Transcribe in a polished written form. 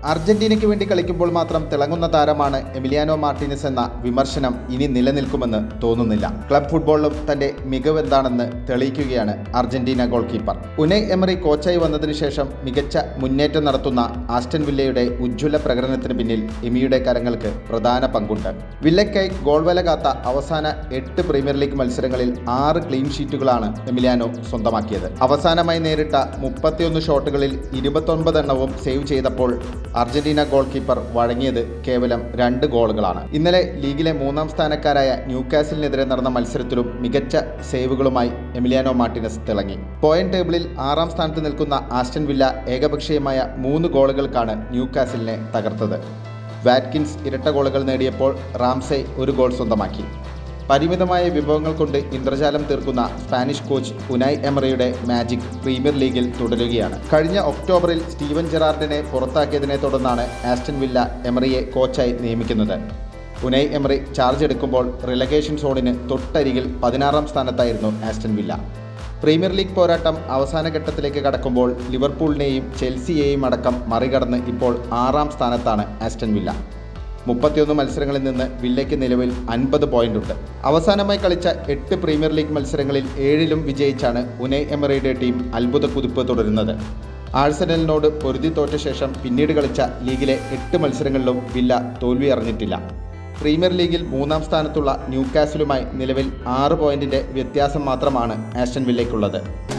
അർജന്റീനയ്ക്ക് വേണ്ടി കളിക്കുമ്പോൾ മാത്രം തിളങ്ങുന്ന താരമാണ് എമിലിയാനോ മാർട്ടീനസ് എന്ന വിമർശനം ഇനി നിലനിൽക്കുമെന്ന് തോന്നുന്നില്ല. ക്ലബ് ഫുട്ബോളിലും തന്റെ മികവ് എന്താണെന്ന് തെളിയിക്കുകയാണ് Argentina goal keeper. Unai Emery കോച്ചായി വന്നതിനു ശേഷം മികച്ച മുന്നേറ്റം നടത്തുന്ന ആസ്റ്റൺ വില്ലയുടെ ഉജ്ജ്വല പ്രകടനത്തിന് പിന്നിൽ എമിയുടെ കരങ്ങൾക്ക് പ്രധാന പങ്കുണ്ട്. വില്ലയ്ക്കായി ഗോൾവല കാത്ത അവസാന 8 പ്രീമിയർ ലീഗ് മത്സരങ്ങളിൽ 6 ക്ലീൻ ഷീറ്റുകളാണ് എമിലിയാനോ സ്വന്തമാക്കിയത്. അവസാനമായി നേരിട്ട 31 ഷോട്ടുകളിൽ 29 എണ്ണവും സേവ് ചെയ്തപ്പോൾ അർജന്റീന ഗോൾ കീപ്പർ വഴങ്ങിയത് കേവലം 2 ഗോളുകളാണ്. ഇന്നലെ ലീഗിലെ 3ാം സ്ഥാനക്കാരായ ന്യൂകാസിലിനെതിരെ നടന്ന മത്സരത്തിലും മികച്ച സേവുകളുമായി എമിലിയാനോ മാർട്ടീനസ് തിളങ്ങി. പോയിന്റ് ടേബിളിൽ 6ാം സ്ഥാനത്ത് നിൽക്കുന്ന ആസ്റ്റൺ വില്ല ഏകപക്ഷീയമായ 3 ഗോളുകൾക്കാണ് ന്യൂകാസിലിനെ തകർത്തത്. വാറ്റ്കിൻസ് ഇരട്ട ഗോളുകൾ നേടിയപ്പോൾ റാംസെ 1 ഗോൾ സ്വന്തമാക്കി. പരിമിതമായ വിഭവങ്ങൾ കൊണ്ട് ഇന്ദ്രജാലം തീർക്കുന്ന സ്പാനിഷ് കോച്ച് ഉനൈ എമറിയുടെ മാജിക് പ്രീമിയർ ലീഗിൽ തുടരുകയാണ്. കഴിഞ്ഞ ഒക്ടോബറിൽ സ്റ്റീവൻ ജെറാർഡിനെ പുറത്താക്കിയതിനെ തുടർന്നാണ് ആസ്റ്റൺ വില്ല എമറിയെ കോച്ചായി നിയമിക്കുന്നത്. ഉനൈ എമറി ചാർജ് എടുക്കുമ്പോൾ റിലഗേഷൻ സോണിന് തൊട്ടരികിൽ 16ാം സ്ഥാനത്തായിരുന്നു ആസ്റ്റൺ വില്ല. പ്രീമിയർ ലീഗ് പോരാട്ടം അവസാന ഘട്ടത്തിലേക്ക് കടക്കുമ്പോൾ ലിവർപൂളിനെയും ചെൽസിയെയും അടക്കം മറികടന്ന് ഇപ്പോൾ 6ാം സ്ഥാനത്താണ് ആസ്റ്റൺ വില്ല. 31 മത്സരങ്ങളിൽ നിന്ന് വില്ലയ്ക്ക് നിലവിൽ 50 പോയിന്റ് ഉണ്ട്. അവസാനമായി കളിച്ച 8 പ്രീമിയർ ലീഗ് മത്സരങ്ങളിൽ 7ലും വിജയിച്ചാണ് ഉനൈ എമറിയുടെ ടീം അത്ഭുത കുതിപ്പ് തുടരുന്നത്. ആഴ്സണലിനോട് പൊരുതി തോറ്റ ശേഷം പിന്നീട് കളിച്ച ലീഗിലെ 8 മത്സരങ്ങളിലും വില്ല തോൽവി അറിഞ്ഞിട്ടില്ല. പ്രീമിയർ ലീഗിൽ 3ാം സ്ഥാനത്തുള്ള ന്യൂകാസിലുമായി നിലവിൽ 6 പോയിന്റിന്റെ വ്യത്യാസം മാത്രമാണ് ആസ്റ്റൺ വില്ലയ്ക്കുള്ളത്.